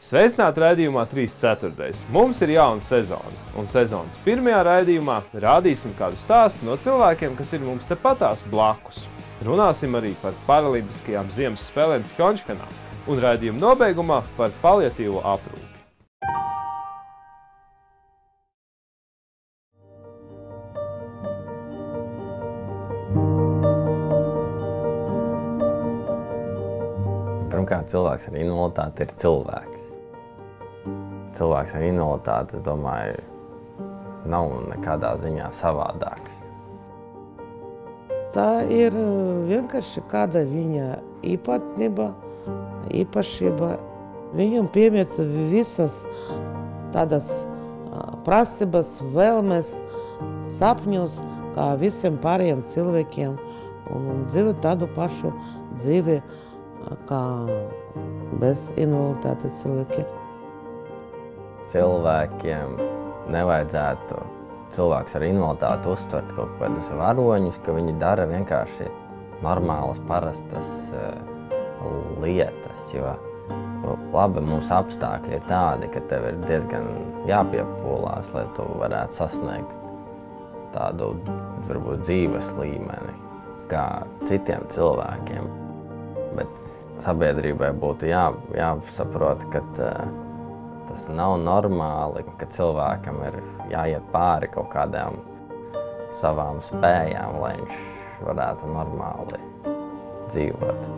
Sveicināti raidījumā 3/4. Mums ir jauna sezona, un sezonas pirmajā raidījumā rādīsim kādu stāstu no cilvēkiem, kas ir mums tepatās blakus. Runāsim arī par paralimpiskajām ziemas spēlēm Pjončkanā un raidījuma nobeigumā par paliatīvo aprūpi. Pirmkārt, cilvēks ar invaliditāti ir cilvēks. Cilvēks ar invaliditāti, es domāju, nav nekādā ziņā savādāks. Tā ir vienkārši kāda viņa īpatnība, īpašība. Viņam piemīt visas tādas prasības, vēlmes, sapņus, kā visiem pārējiem cilvēkiem, un dzīvo tādu pašu dzīvi, kā bez invaliditātes cilvēkiem. Cilvēkiem nevajadzētu cilvēks ar invaliditāti uztvert kaut kādus varoņus, ka viņi dara vienkārši normālas, parastas lietas, jo labi mūsu apstākļi ir tādi, ka tev ir diezgan jāpiepūlās, lai tu varētu sasniegt tādu, varbūt, dzīves līmeni kā citiem cilvēkiem. Bet sabiedrībai būtu jāsaprot, ka tas nav normāli, ka cilvēkam ir jāiet pāri kaut kādām savām spējām, lai viņš varētu normāli dzīvot.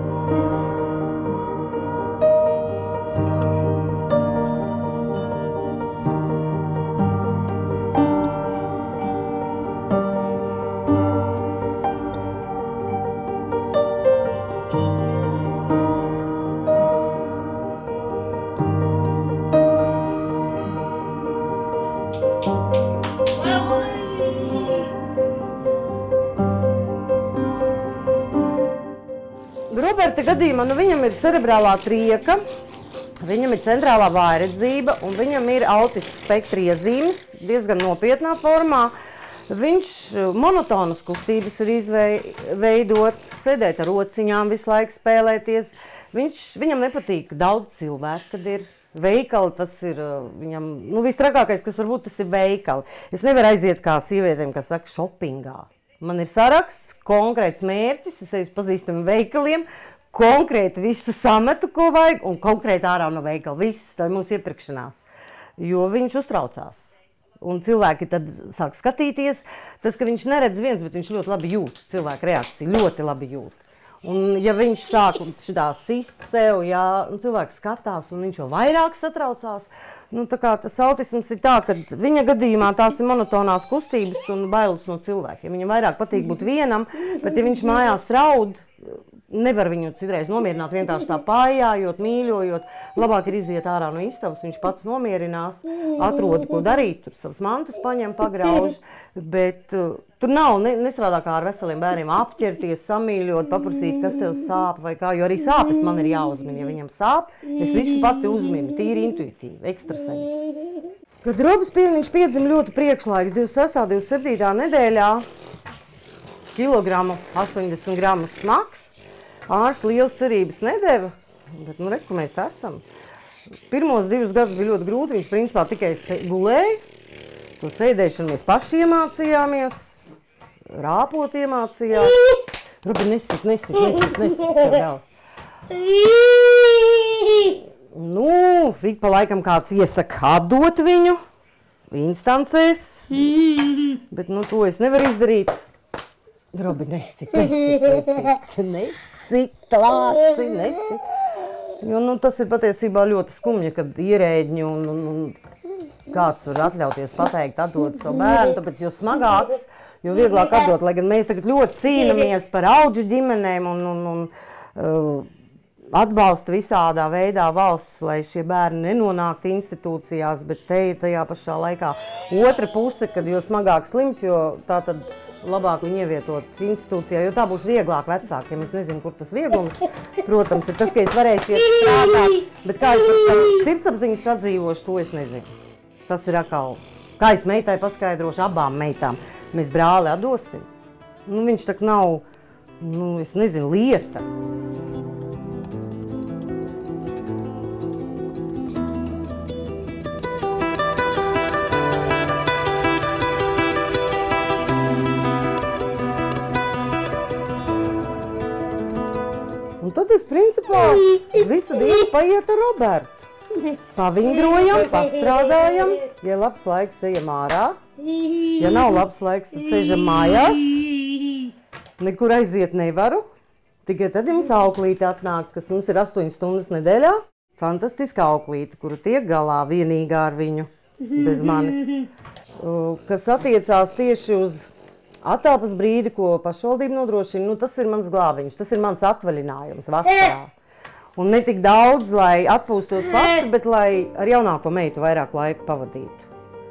Roberta gadījumā viņam ir cerebrālā trieka, viņam ir centrālā vājredzība un viņam ir autisks spektra iezīmes, diezgan nopietnā formā. Viņš monotonas kustības ir izveidot, sēdēt ar rociņām, visu laiku spēlēties. Viņam nepatīk daudz cilvēku, kad ir veikali, tas ir viņam, vistrakākais, kas varbūt tas ir veikali. Es nevaru aiziet kā sievietēm, kas saka, šopingā. Man ir saraksts, konkrēts mērķis, es eju uz pazīstamiem veikaliem, konkrēti visu sametu, ko vajag, un konkrēti ārā no veikala. Viss, tā ir mūsu iepirkšanās. Jo viņš uztraucās. Un cilvēki tad sāk skatīties. Tas, ka viņš neredz viens, bet viņš ļoti labi jūt. Cilvēka reakcija ļoti labi jūt. Un ja viņš sāk šitā sist sev, cilvēks skatās un viņš jau vairāk satraucās, tā kā tas autisms ir tā, ka viņa gadījumā tās ir monotonās kustības un bailes no cilvēkiem. Viņam vairāk patīk būt vienam, bet ja viņš mājās raud, nevar viņu citreiz nomierināt, vienkārši tā pājājot, mīļojot. Labāk ir iziet ārā no istabas, viņš pats nomierinās, atrod, ko darīt, tur savas mantas paņem, pagrauž, bet tur nav, nestrādā kā ar veseliem bērniem, apķerties, samīļot, paprasīt, kas tev sāp vai kā, jo arī sāpes man ir jāuzmina. Ja viņam sāp, es visu pati uzminu, tīri intuitīvi, ekstrasens. Kad Robs viņš piedzima ļoti priekšlaiks, 26. 27. nedēļā, kilogramu 80 gramus smags. Ārsts liels cerības nedeva, bet reku mēs esam. Pirmos 2 gadus bija ļoti grūti, viņš principā tikai gulēja. To sēdēšanu mēs paši iemācījāmies, rāpot iemācījās. Robi, nesit sev dēls. Ik pa laikam kāds iesaka atdot viņu instancēs, bet to es nevaru izdarīt. Robi, nesit. Jo, tas ir patiesībā ļoti skumji, kad ierēģi un kāds var atļauties pateikt, atdot savu bērnu, tāpēc jo smagāks, jo vieglāk atdot, lai gan mēs tagad ļoti cīnamies par audžu ģimenēm un atbalsta visādā veidā valsts, lai šie bērni nenonāktu institūcijās, bet te ir tajā pašā laikā otra puse, kad jo smagāk slims, jo tā tad labāk viņu ievietot institūcijā, jo tā būs vieglāk vecākiem. Es nezinu, kur tas vieglums, protams, ir tas, ka es varēšu iet strādāt, bet kā es par savu sirdsapziņas sadzīvošu, to es nezinu. Tas ir atkal, kā es meitai paskaidrošu, abām meitām, mēs brāli atdosim. Viņš tak nav, es nezinu, lieta. Visu dienu paiet ar Robertu. Pavingrojam, pastrādājam, ja labs laiks ejam ārā, ja nav labs laiks, tad sēžam mājās, nekur aiziet nevaru, tikai tad jums auklīte atnāk, kas mums ir 8 stundas nedēļā. Fantastiska auklīte, kuru tiek galā vienīgā ar viņu, bez manis. Kas attiecās tieši uz attāpas brīdi, ko pašvaldība nodrošina, nu tas ir mans glābiņš, tas ir mans atvaļinājums vasarā. Un ne tik daudz, lai atpūstos pati, bet lai ar jaunāko meitu vairāk laika pavadītu.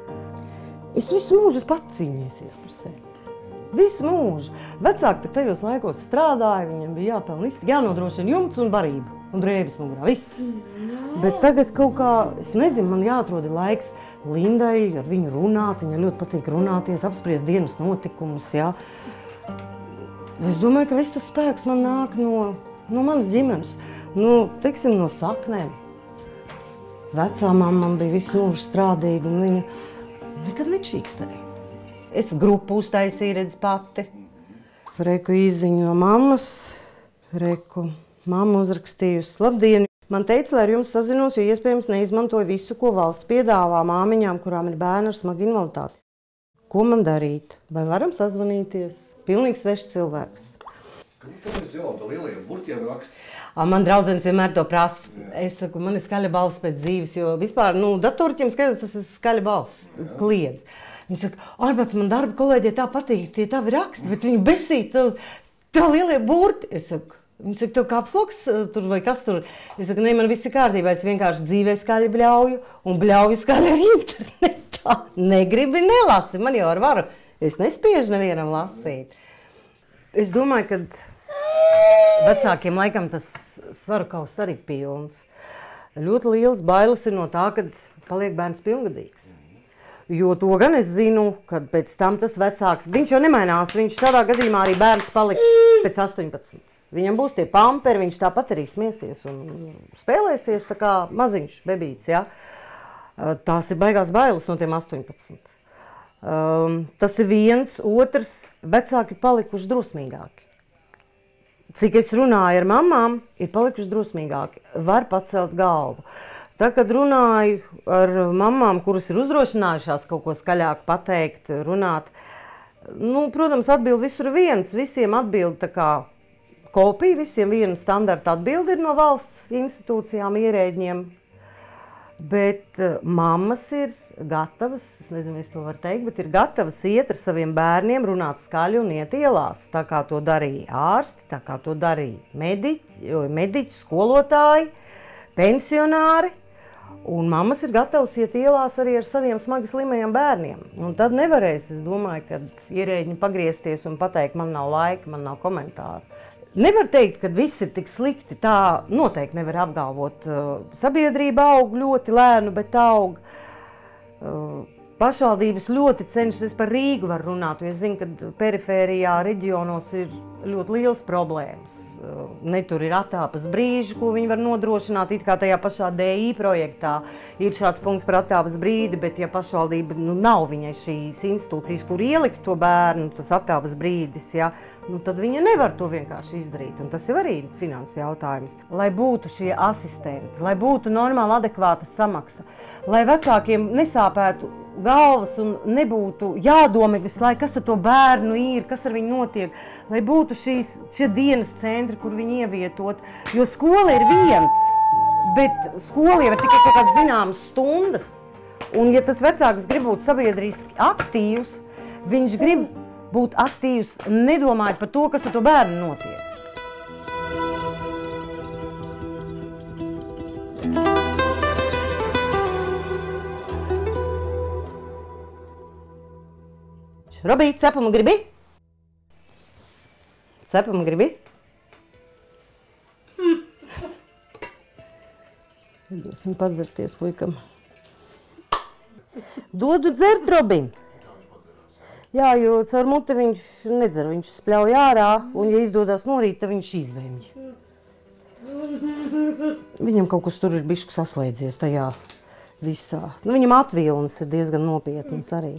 Es visu mūžu pats cīnīsies par sevi. Visu mūžu. Vecāki tajos laikos strādāja, viņiem bija jāpelna iztikt, jānodrošina jumts un barība. Un drēbes mugurā, viss. Bet tagad kaut kā, es nezinu, man jāatrod laiks Lindai, ar viņu runāt, viņai ļoti patīk runāties, apspriest dienas notikumus, jā. Es domāju, ka viss tas spēks man nāk no manas ģimenes. Nu, teiksim, no saknēm. Vecā mamma bija visu mūžu strādīga, un viņa nekad nečīkstēja. Es grupu uztaisīju, redz pati. Reku īziņu no mammas, reku mamma uzrakstījusi. Labdien! Man teica, lai ar jums sazinos, jo iespējams neizmantoju visu, ko valsts piedāvā māmiņām, kurām ir bērni ar smagu invaliditāti. Ko man darīt? Vai varam sazvanīties? Pilnīgi svešs cilvēks. Kāpēc tu jau tā lielajiem burtiem raksti? Man draudzenes vienmēr to prasa. Es saku, man ir skaļa balss pēc dzīves, jo vispār, datoriķiem skaidrs, tas ir skaļa balss, kliedz. Viņi saka, ārpēc man darba kolēģiem tā patīk, tie tavi raksti, bet viņi besīt, tev lielie burti. Es saku, viņi saka, tev kapsloks tur vai kas tur? Es saku, ne, man viss ir kārtībā, es vienkārši dzīvē skaļi bļauju un bļauju skaļi ar internetā. Negribi, nelasi, man jau ar varu. Es nespiežu nevienam lasīt. Es domāju, ka vecākiem laikam tas svaru kauss arī pilns. Ļoti liels bailes ir no tā, kad paliek bērns pilngadīgs. Jo to gan es zinu, kad pēc tam tas vecāks, viņš jau nemainās, viņš šādā gadījumā arī bērns paliks pēc 18. Viņam būs tie pamperi, viņš tāpat arī smiesies un spēlēsies tā kā maziņš bebīts, ja? Tās ir baigās bailes no tiem 18. Tas ir viens, otrs, vecāki palikuši drosmīgāki. Cik es runāju ar mamām, ir palikuši drosmīgāki, var pacelt galvu. Tā, kad runāju ar mamām, kuras ir uzdrošinājušās kaut ko skaļāk pateikt, runāt, protams, atbild visur viens, visiem atbild tā kā kopija, visiem viena standarta atbildi ir no valsts institūcijām, ierēģiem. Bet mammas ir gatavas, es nezinu, es to varu teikt, bet ir gatavas iet ar saviem bērniem, runāt skaļi un iet ielās. Tā kā to darīja ārsti, tā kā to darīja mediķi, skolotāji, pensionāri. Un mammas ir gatavas iet ielās arī ar saviem smagi slimajiem bērniem. Un tad nevarēs, es domāju, kad ierēģi pagriezties un pateikt, man nav laika, man nav komentāru. Nevar teikt, ka viss ir tik slikti, tā noteikti nevar apgalvot. Sabiedrība aug ļoti lēnu, bet aug. Pašvaldības ļoti cenšas, par Rīgu var runāt, jo es zinu, ka perifērijā reģionos ir ļoti liels problēmas. Ne tur ir attāpas brīži, ko viņi var nodrošināt, it kā tajā pašā DI projektā ir šāds punkts par attāpas brīdi, bet ja pašvaldība nav viņai šīs institūcijas, kur ielikt to bērnu, tas attāpas brīdis, ja, tad viņa nevar to vienkārši izdarīt, un tas ir arī finanses jautājums. Lai būtu šie asistenti, lai būtu normāli adekvāta samaksa, lai vecākiem nesāpētu galvas un nebūtu jādomā visu laiku, kas ar to bērnu ir, kas ar viņu notiek, lai būtu šie dienas centri, kur viņi ievietot, jo skola ir viens, bet skola jau ir tikai kaut kādas zināmas stundas, un ja tas vecāks grib būt sabiedriski aktīvs, viņš grib būt aktīvs, nedomājot par to, kas ar to bērnu notiek. Robīt, cepumu gribi? Cepumu gribi? Dosim padzerties puikam. Dodu dzert, Robin. Jā, jo caur muti viņš nedzer, viņš spļauj ārā, un ja izdodas norīt, tad viņš izvemj. Viņam kaut kas tur ir bišķi saslēdzies tajā visā. Viņam atvilnis ir diezgan nopietns arī.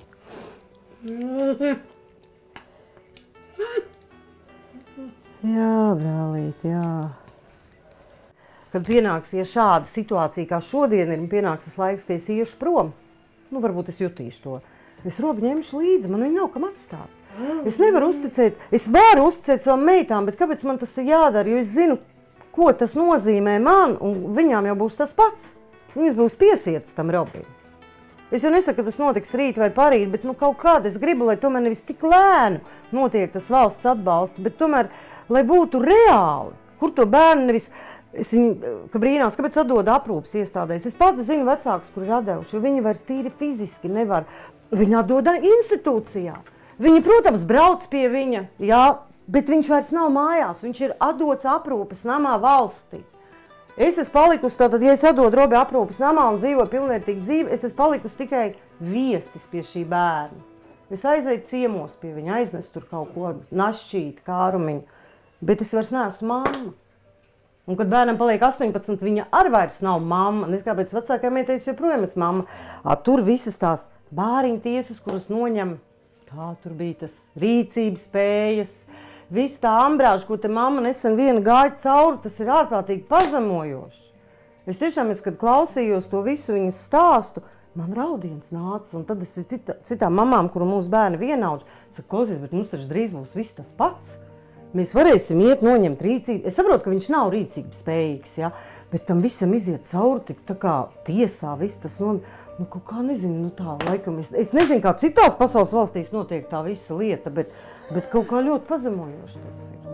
Jā, brālīt, jā. kad pienāks, ja šāda situācija kā šodien ir, pienāks tas laiks, ka es iešu prom, nu varbūt es jutīšu to. Es Robu ņemšu līdzi, man viņa nav kam atstāt. Es nevaru uzticēt, es varu uzticēt savam meitām, bet kāpēc man tas ir jādara, jo es zinu, ko tas nozīmē man, un viņām jau būs tas pats. Viņas būs piesietas tam Robim. Es jau nesaku, ka tas notiks rīt vai parīt, bet nu kaut kādā es gribu, lai tomēr nevis tik lēnu notiek tas valsts atbalsts, bet tomēr, lai būtu reāli, kur to bērnu nevis, es viņu, ka brīnās, kāpēc atdod aprūpas iestādēs. Es pati zinu vecākus, kuri ir atdevuši, jo viņi vairs tīri fiziski nevar. Viņi atdod institūcijā. Viņi, protams, brauc pie viņa, jā, bet viņš vairs nav mājās, viņš ir atdots aprūpas namā valstī. Es esmu palikusi, tātad, ja es atdodu Robi aprūpas namā un dzīvoju pilnvērtīgu dzīvi, es esmu palikusi tikai viesis pie šī bērna. Es aizēju ciemos pie viņa, aiznesu tur kaut ko našķīt, kārumiņu, bet es vairs neesmu mamma. Un, kad bērnam paliek 18, viņa ar vairs nav mamma, un es kāpēc vecākajai meitai joprojām esmu mamma. Tur visas tās bāriņu tiesas, kuras noņem, kā tur bija tas rīcības spējas, viss tā ambrāža, ko te mamma nesen viena gāja cauri, tas ir ārprātīgi pazemojoši. Es tiešām, kad klausījos to visu viņas stāstu, man raudiens nāca, un tad es citām mamām, kuru mūsu bērni vienaudž, saku, Kozis, bet mums taču drīz būs viss tas pats. Mēs varēsim iet noņemt rīcību. Es saprotu, ka viņš nav rīcības spējīgs, ja? Bet tam visam iziet cauri, tik tā kā tiesā, viss tas nu kaut kā nezinu, nu tā laikam, es nezinu, kā citās pasaules valstīs notiek tā visa lieta, bet kaut kā ļoti pazemojoši tas ir.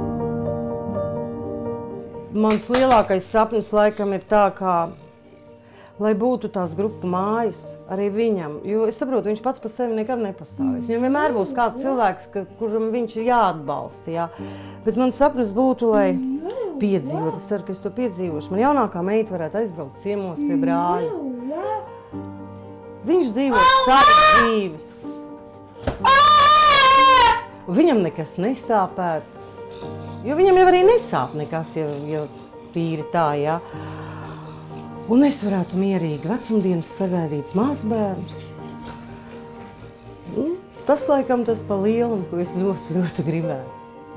Mans lielākais sapnis laikam ir tā, kā lai būtu tās grupu mājas arī viņam, jo es saprotu, viņš pats par sevi nekad nepastāvēs. Viņam vienmēr būs kāds cilvēks, kuram viņš ir jāatbalsta, jā. Bet man sapnis būtu, lai piedzīvot, es ceru, ka es to piedzīvošu. Man jaunākā meita varētu aizbraukt ciemos pie brāļa. Viņš dzīvo savu dzīvi. Viņam nekas nesāpētu, jo viņam jau arī nesāp nekas, ja tīri tā, jā. Un es varētu mierīgi vecumdienas sagaidīt mazbērnus. Tas laikam tas pa lielam, ko es ļoti, ļoti gribētu.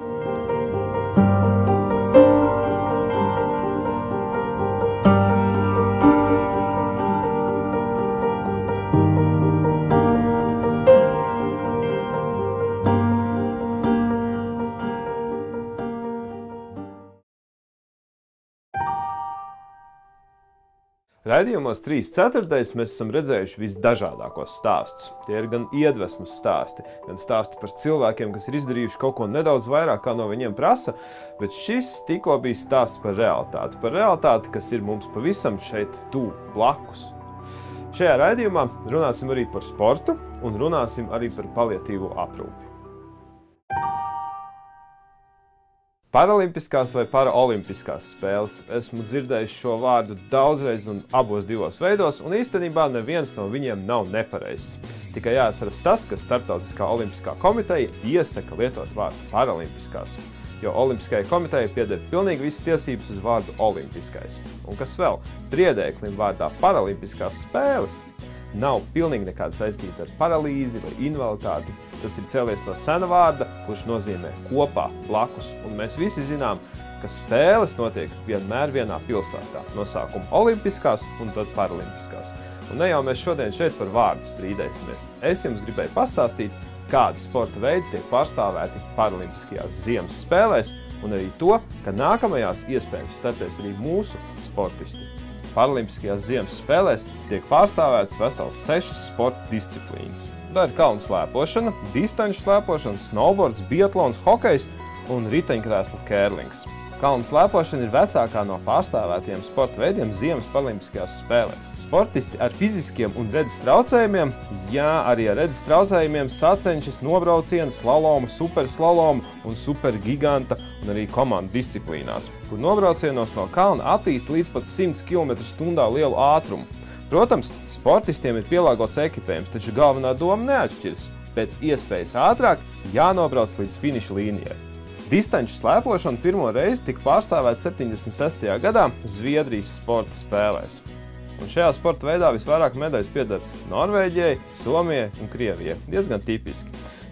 Raidījumos 3/4 mēs esam redzējuši visdažādākos stāstus. Tie ir gan iedvesmas stāsti, gan stāsti par cilvēkiem, kas ir izdarījuši kaut ko nedaudz vairāk, kā no viņiem prasa, bet šis tikko bija stāsts par realitāti, kas ir mums pavisam šeit tuvu blakus. Šajā raidījumā runāsim arī par sportu un runāsim arī par paliatīvo aprūpi. Paralimpiskās vai paraolimpiskās spēles. Esmu dzirdējis šo vārdu daudzreiz un abos divos veidos, un īstenībā neviens no viņiem nav nepareizs. Tikai jāatceras tas, ka Starptautiskā olimpiskā komiteja iesaka lietot vārdu paralimpiskās, jo Olimpiskajai komitejai pieder pilnīgi visas tiesības uz vārdu olimpiskais. Un kas vēl? Priedēklim vārdā paralimpiskās spēles nav pilnīgi nekāda saistīta ar paralīzi vai invaliditāti. Tas ir cēlies no sena vārda, kurš nozīmē kopā, blakus, un mēs visi zinām, ka spēles notiek vienmēr vienā pilsētā. No sākuma olimpiskās un tad paralimpiskās. Un ne jau mēs šodien šeit par vārdu strīdēsimies. Es jums gribēju pastāstīt, kādi sporta veidi tiek pārstāvēti paralimpiskajās ziemas spēlēs, un arī to, ka nākamajās iespējams startēs arī mūsu sportisti. Paralimpiskajās ziemas spēlēs tiek pārstāvētas vesels 6 sporta disciplīnas. Tā ir kalnu slēpošana, distanču slēpošana, snowboards, biatlons, hokejs un riteņkrēsla kērlings. Kalnu slēpošana ir vecākā no pārstāvētajiem sporta veidiem ziemas paralimpiskajās spēlēs. Sportisti ar fiziskiem un redzes traucējumiem, arī ar redzes traucējumiem sacenšas nobraucienu, slalomu, superslalomu un supergiganta un arī komandu disciplīnās, kur nobraucienos no kalna attīsta līdz pat 100 km/h lielu ātrumu. Protams, sportistiem ir pielāgots ekipējums, taču galvenā doma neatšķiras. Pēc iespējas ātrāk jānobrauc līdz finiša līnijai. Distanču slēpošana pirmo reizi tika pārstāvēta 76. gadā Zviedrijas sporta spēlēs. Un šajā sporta veidā visvairāk medaļas pieder Norvēģijai, Somijai un Krievijai. Diezgan tipiski.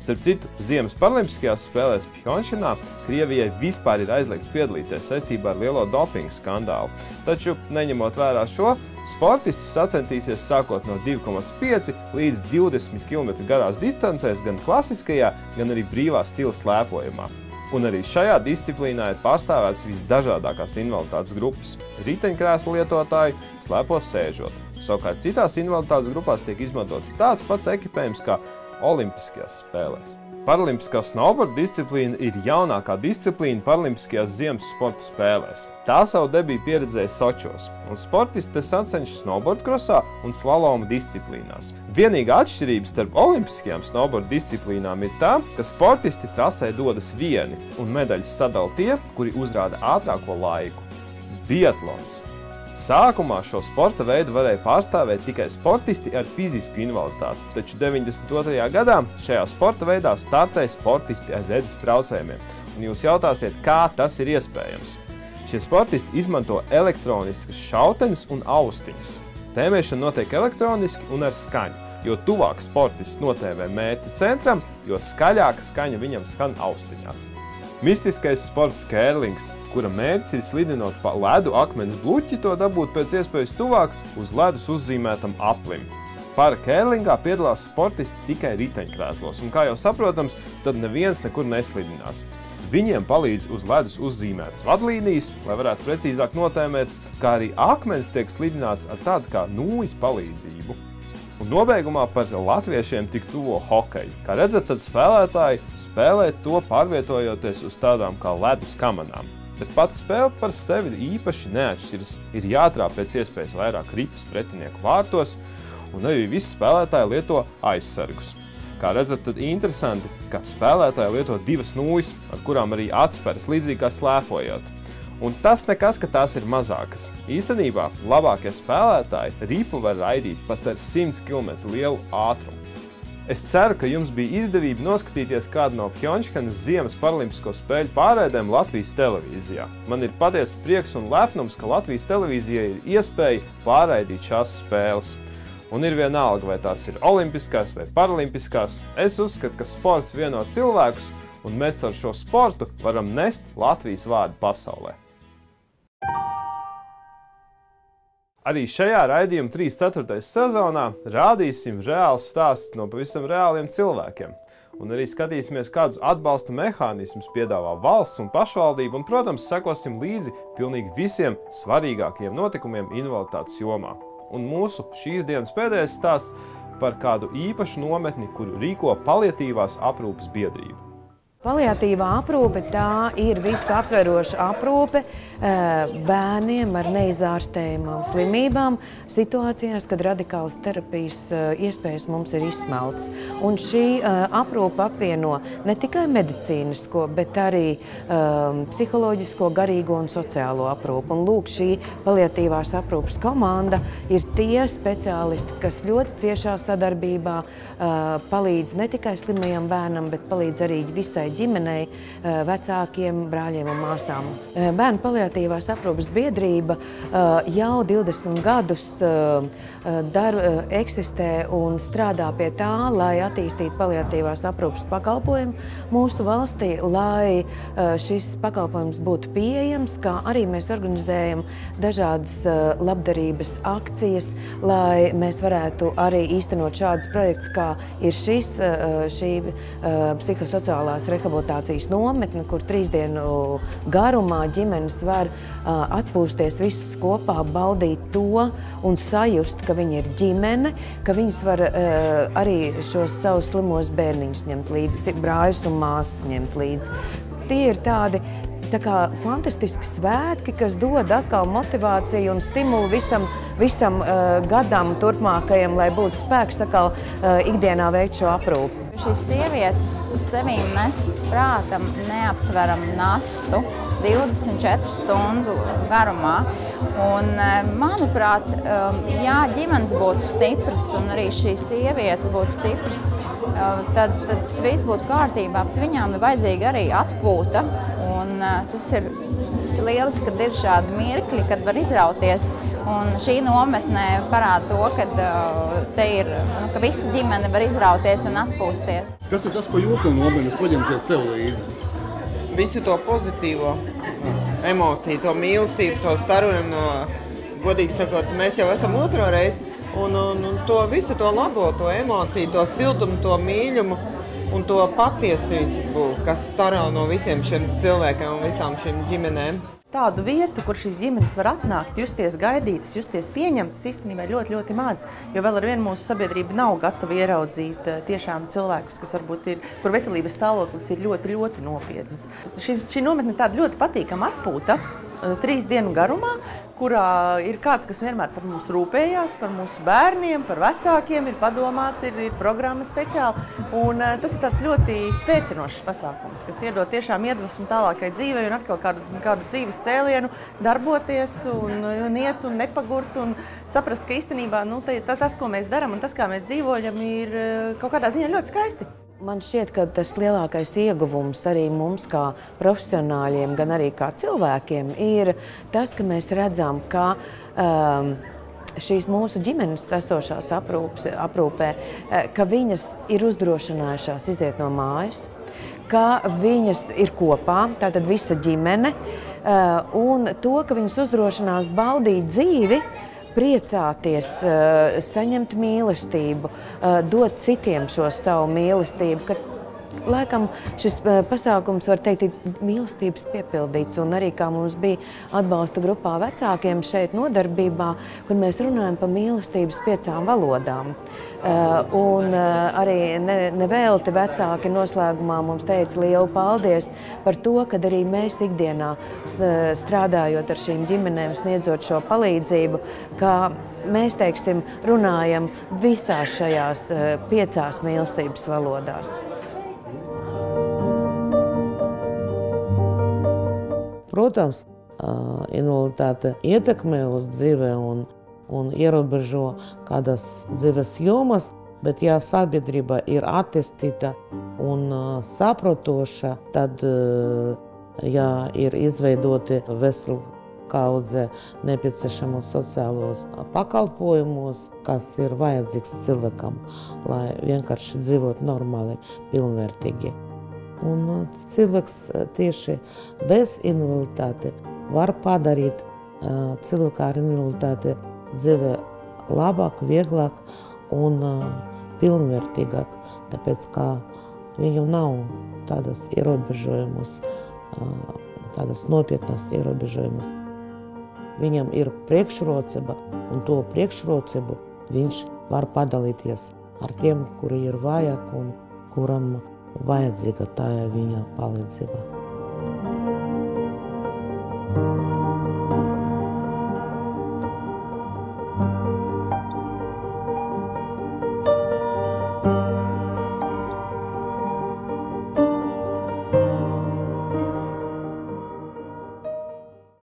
Starp citu, Ziemas paralimpiskajās spēlēs Pjončanā Krievijai vispār ir aizliegts piedalīties saistībā ar lielo dopinga skandālu. Taču, neņemot vērā šo, sportisti sacentīsies sākot no 2,5 līdz 20 km garās distancēs gan klasiskajā, gan arī brīvā stila slēpojumā. Un arī šajā disciplīnā ir pārstāvēts visdažādākās invaliditātes grupas. Riteņkrēslu lietotāji slēpos sēžot. Savukārt citās invaliditātes grupās tiek izmantots tāds pats ekipējums kā Olimpiskajās spēlēs. Paralimpiskā snowboard disciplīna ir jaunākā disciplīna Paralimpiskajās ziemas sporta spēlēs. Tā savu debiju pieredzēja Sočos, un sportisti te sacenšas snowboard krosā un slaloma disciplīnās. Vienīgā atšķirība starp olimpiskajām snowboard disciplīnām ir tā, ka sportisti trasē dodas vieni, un medaļas sadala tie, kuri uzrāda ātrāko laiku. Biatlons. Sākumā šo sporta veidu varēja pārstāvēt tikai sportisti ar fizisku invaliditāti, taču 92. gadā šajā sporta veidā startēja sportisti ar redzes traucējumiem. Un jūs jautāsiet, kā tas ir iespējams? Šie sportisti izmanto elektroniskas šauteņus un austiņas. Tēmēšana notiek elektroniski un ar skaņu, jo tuvāk sportists notēvē mērķa centram, jo skaļāka skaņa viņam skan austiņās. Mistiskais sports kērlings, kura mērķis ir slidinot pa ledu akmens bluķi, to dabūt pēc iespējas tuvāk uz ledus uzzīmētam aplim. Para kērlingā piedalās sportisti tikai riteņkrēslos, un kā jau saprotams, tad neviens nekur neslidinās. Viņiem palīdz uz ledus uzzīmētas vadlīnijas, lai varētu precīzāk notēmēt, kā arī akmens tiek slidināts ar tādu kā nūjas palīdzību. Un nobeigumā par latviešiem tik tuvo hokeju. Kā redzat, tad spēlētāji spēlē to pārvietojoties uz tādām kā ledus kamanām. Bet pats spēle par sevi īpaši neatšķiras. Ir jātrāp pēc iespējas vairāk ripas pretinieku vārtos, un arī visi spēlētāji lieto aizsargus. Kā redzat, tad interesanti, ka spēlētāji lieto divas nūjas, ar kurām arī atspēras līdzīgi kā slēpojot. Un tas nekas, ka tās ir mazākas. Īstenībā labākie spēlētāji ripu var raidīt pat ar 100 km lielu ātrumu. Es ceru, ka jums bija izdevība noskatīties kādu no Pjončanas Ziemas paralimpisko spēļu pārraidēm Latvijas televīzijā. Man ir patiesa prieks un lepnums, ka Latvijas televīzijai ir iespēja pārraidīt šās spēles. Un ir vienalga, vai tās ir olimpiskās vai paralimpiskās, es uzskatu, ka sports vieno cilvēkus, un mēs ar šo sportu varam nest Latvijas vārdu pasaulē. Arī šajā raidījuma 3/4. sezonā rādīsim reāls stāstus no pavisam reāliem cilvēkiem. Un arī skatīsimies, kādus atbalsta mehānismus piedāvā valsts un pašvaldība, un, protams, sekosim līdzi pilnīgi visiem svarīgākajiem notikumiem invaliditātes jomā. Un mūsu šīs dienas pēdējais stāsts par kādu īpašu nometni, kuru rīko paliatīvās aprūpes biedrība. Paliatīvā aprūpe tā ir visaptveroša aprūpe bērniem ar neizārstējumām slimībām situācijās, kad radikālas terapijas iespējas mums ir izsmelts. Un šī aprūpe apvieno ne tikai medicīnisko, bet arī psiholoģisko, garīgo un sociālo aprūpu. Un lūk, šī paliatīvās aprūpes komanda ir tie speciālisti, kas ļoti ciešā sadarbībā palīdz ne tikai slimajam bērnam, bet palīdz arī visai ģimenei, vecākiem, brāļiem un māsām. Bērnu paliatīvās aprūpes biedrība jau 20 gadus eksistē un strādā pie tā, lai attīstītu paliatīvās aprūpes pakalpojumu mūsu valstī, lai šis pakalpojums būtu pieejams, kā arī mēs organizējam dažādas labdarības akcijas, lai mēs varētu arī īstenot šādus projektus, kā ir šī psihosociālās rehabilitācijas nometne, kur 3 dienu garumā ģimenes var atpūsties visas kopā, baudīt to un sajust, ka viņi ir ģimene, ka viņas var arī šos savus slimos bērniņus ņemt līdzi, brāļus un māsas ņemt līdzi. Tie ir tādi fantastiski svētki, kas dod atkal motivāciju un stimulu visam gadam turpmākajam, lai būtu spēks atkal ikdienā veikt šo aprūpi. Šīs sievietes uz sevīm nes prātam neaptveramu nastu 24 stundu garumā. Un, manuprāt, ja ģimenes būtu stipras un arī šī sieviete būtu stipras, tad viss būtu kārtībā, bet viņām ir vajadzīga arī atpūta. Un tas ir tas ir lieliski, kad ir šādi mirkļi, kad var izrauties. Un šī nometne parāda to, ka ka visa ģimene var izrauties un atpūsties. Kas ir tas, ko jūs no nometnes paņemsiet sev līdzi? Visu to pozitīvo emociju, to mīlestību, to starojumu, godīgi sakot, mēs jau esam otro reizi. Un to visu to labo, to emociju, to siltumu, to mīļumu un to patiesību, kas staro no visiem šiem cilvēkiem un visām šīm ģimenēm. Tādu vietu, kur šīs ģimenes var atnākt, justies gaidītas, justies pieņemtas, īstenībā ļoti, ļoti maz. Jo vēl arvien mūsu sabiedrība nav gatava ieraudzīt tiešām cilvēkus, kas varbūt ir, kur veselības stāvoklis ir ļoti, ļoti nopietns. Šī nometne tāda ļoti patīkama atpūta, 3 dienu garumā, kurā ir kāds, kas vienmēr par mums rūpējās, par mūsu bērniem, par vecākiem, ir padomāts, ir programma speciāli. Un tas ir tāds ļoti spēcinošs pasākums, kas iedod tiešām iedvesmu tālākai dzīvei un atkal kādu dzīves cēlienu darboties un iet un nepagurt un saprast, ka īstenībā tas, ko mēs darām un tas, kā mēs dzīvojam, ir kaut kādā ziņā ļoti skaisti. Man šķiet, ka tas lielākais ieguvums arī mums kā profesionāļiem, gan arī kā cilvēkiem, ir tas, ka mēs redzam, ka šīs mūsu ģimenes esošās aprūpē, ka viņas ir uzdrošinājušās iziet no mājas, ka viņas ir kopā, tātad visa ģimene, un to, ka viņas uzdrošinās baudīt dzīvi, priecāties, saņemt mīlestību, dot citiem šo savu mīlestību, ka laikam šis pasākums, var teikt, ir mīlestības piepildīts, un arī kā mums bija atbalsta grupā vecākiem šeit nodarbībā, kur mēs runājam par mīlestības 5 valodām. Un arī nevelti vecāki noslēgumā mums teica lielu paldies par to, kad arī mēs ikdienā strādājot ar šīm ģimenēm, sniedzot šo palīdzību, ka mēs, teiksim, runājam visās šajās 5 mīlestības valodās. Protams, invaliditāte ietekmē uz dzīvi un ierobežo kādas dzīves jomas, bet ja sabiedrība ir attīstīta un saprotoša, tad, ja ir izveidoti veseli kaudze nepieciešamos sociālos pakalpojumus, kas ir vajadzīgs cilvēkam, lai vienkārši dzīvot normāli, pilnvērtīgi. Un cilvēks tieši bez invaliditāte var padarīt cilvēku ar invaliditāti dzīve labāk, vieglāk un pilnvērtīgāk, tāpēc, ka viņam nav tādas ierobežojumus, tādas nopietnas ierobežojumus. Viņam ir priekšrocība, un to priekšrocību viņš var padalīties ar tiem, kuri ir vajag un kuram vajadzīga tā viņa palīdzība.